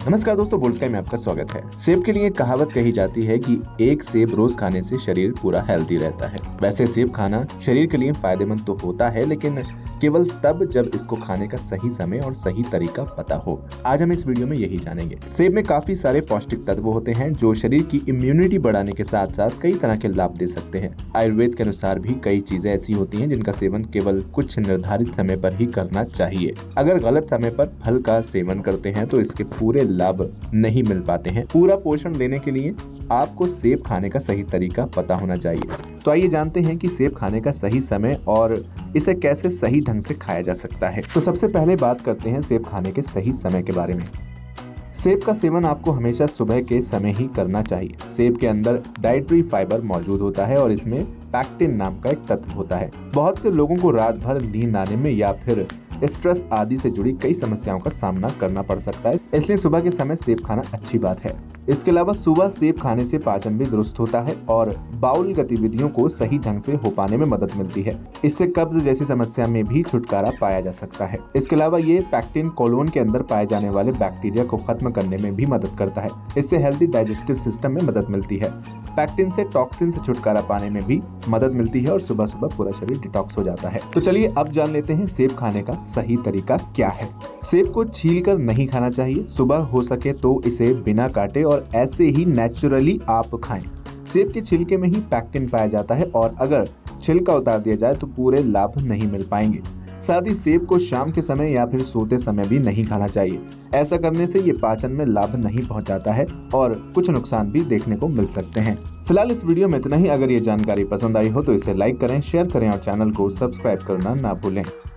नमस्कार दोस्तों, bold sky में आपका स्वागत है। सेब के लिए कहावत कही जाती है कि एक सेब रोज खाने से शरीर पूरा हेल्दी रहता है। वैसे सेब खाना शरीर के लिए फायदेमंद तो होता है, लेकिन केवल तब जब इसको खाने का सही समय और सही तरीका पता हो। आज हम इस वीडियो में यही जानेंगे। सेब में काफी सारे पौष्टिक तत्व होते हैं जो शरीर की इम्यूनिटी बढ़ाने के साथ साथ कई तरह के लाभ दे सकते हैं। आयुर्वेद के अनुसार भी कई चीजें ऐसी होती हैं जिनका सेवन केवल कुछ निर्धारित समय पर ही करना चाहिए। अगर गलत समय पर फल का सेवन करते हैं तो इसके पूरे लाभ नहीं मिल पाते हैं। पूरा पोषण लेने के लिए आपको सेब खाने का सही तरीका पता होना चाहिए। तो आइए जानते हैं कि सेब खाने का सही समय और इसे कैसे सही ढंग से खाया जा सकता है। तो सबसे पहले बात करते हैं सेब खाने के सही समय के बारे में। सेब का सेवन आपको हमेशा सुबह के समय ही करना चाहिए। सेब के अंदर डाइटरी फाइबर मौजूद होता है और इसमें पैक्टिन नाम का एक तत्व होता है। बहुत से लोगों को रात भर नींद आने में या फिर स्ट्रेस आदि से जुड़ी कई समस्याओं का सामना करना पड़ सकता है, इसलिए सुबह के समय सेब खाना अच्छी बात है। इसके अलावा सुबह सेब खाने से पाचन भी दुरुस्त होता है और बाउल गतिविधियों को सही ढंग से हो पाने में मदद मिलती है। इससे कब्ज जैसी समस्या में भी छुटकारा पाया जा सकता है। इसके अलावा ये पैक्टिन कोलोन के अंदर पाए जाने वाले बैक्टीरिया को खत्म करने में भी मदद करता है। इससे हेल्दी डाइजेस्टिव सिस्टम में मदद मिलती है। पैक्टिन से टॉक्सिन से छुटकारा पाने में भी मदद मिलती है और सुबह सुबह पूरा शरीर डिटॉक्स हो जाता है। तो चलिए अब जान लेते हैं सेब खाने का सही तरीका क्या है। सेब को छीलकर नहीं खाना चाहिए। सुबह हो सके तो इसे बिना काटे और ऐसे ही नेचुरली आप खाएं। सेब के छिलके में ही पैक्टिन पाया जाता है और अगर छिलका उतार दिया जाए तो पूरे लाभ नहीं मिल पाएंगे। साथ ही सेब को शाम के समय या फिर सोते समय भी नहीं खाना चाहिए। ऐसा करने से ये पाचन में लाभ नहीं पहुंचाता है और कुछ नुकसान भी देखने को मिल सकते हैं। फिलहाल इस वीडियो में इतना ही। अगर ये जानकारी पसंद आई हो तो इसे लाइक करें, शेयर करें और चैनल को सब्सक्राइब करना ना भूलें।